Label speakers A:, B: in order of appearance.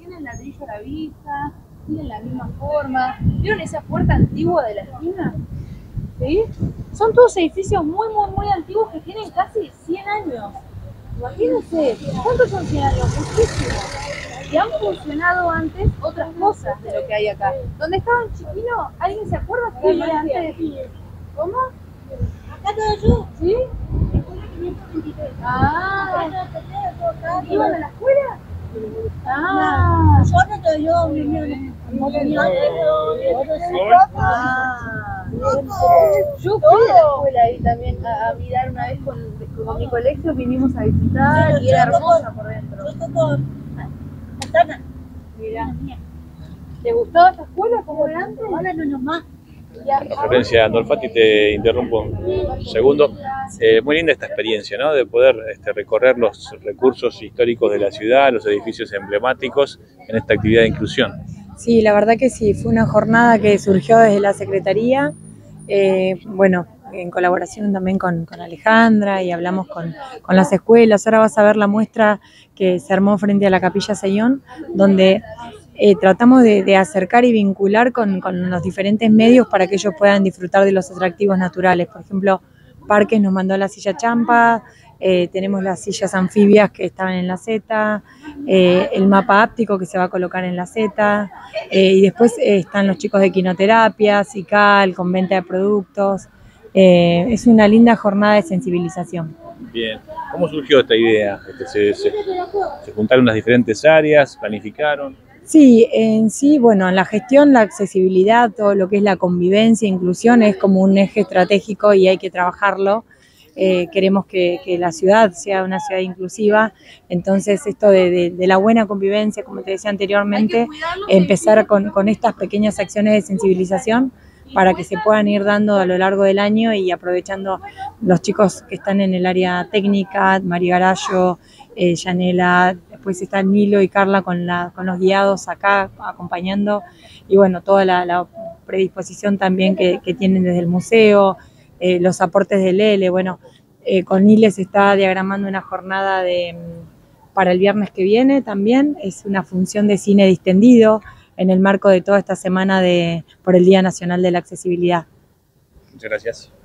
A: tienen ladrillo a la vista, tienen la misma forma. ¿Vieron esa puerta antigua de la esquina? ¿Sí? Son todos edificios muy antiguos que tienen casi 100 años. Imagínense, ¿cuántos son 100 años? Muchísimos. Y han funcionado antes otras cosas de lo que hay acá. Donde estaban Chiquino, ¿alguien se acuerda que había antes? ¿Cómo?
B: Acá todo yo.
A: ¿Sí?
B: Escuela 523.
A: Ah, ¿iban a la escuela?
B: Ah,
A: Ah,
B: nosotros yo vivía
A: yo fui a la escuela ahí también a mirar una vez con mi colegio, vinimos a visitar y era hermosa por dentro.
B: Yo toco Santana.
A: Mirá. ¿Te gustaba esta escuela como era antes?
B: Ahora no nomás.
C: Florencia Andolfati, te interrumpo un segundo. Muy linda esta experiencia, ¿no? De poder recorrer los recursos históricos de la ciudad, los edificios emblemáticos en esta actividad de inclusión.
D: Sí, la verdad que sí, fue una jornada que surgió desde la Secretaría, bueno, en colaboración también con Alejandra y hablamos con las escuelas. Ahora vas a ver la muestra que se armó frente a la Capilla Sayón, donde tratamos de acercar y vincular con los diferentes medios para que ellos puedan disfrutar de los atractivos naturales. Por ejemplo, Parques nos mandó la silla Champa, tenemos las sillas anfibias que estaban en la Z, el mapa áptico que se va a colocar en la Z, y después están los chicos de quinoterapia, CICAL, con venta de productos. Es una linda jornada de sensibilización.
C: Bien, ¿cómo surgió esta idea? Se juntaron las diferentes áreas, planificaron.
D: Sí, en sí, bueno, en la gestión, la accesibilidad, todo lo que es la convivencia, inclusión, es como un eje estratégico y hay que trabajarlo. Queremos que la ciudad sea una ciudad inclusiva, entonces esto de la buena convivencia, como te decía anteriormente, empezar con estas pequeñas acciones de sensibilización para que se puedan ir dando a lo largo del año y aprovechando los chicos que están en el área técnica, María Garallo, Yanela, después están Nilo y Carla con los guiados acá acompañando, y bueno, toda la predisposición también que tienen desde el museo, los aportes de Lele. Bueno, con Nile se está diagramando una jornada para el viernes que viene también, es una función de cine distendido en el marco de toda esta semana por el Día Nacional de la Accesibilidad.
C: Muchas gracias.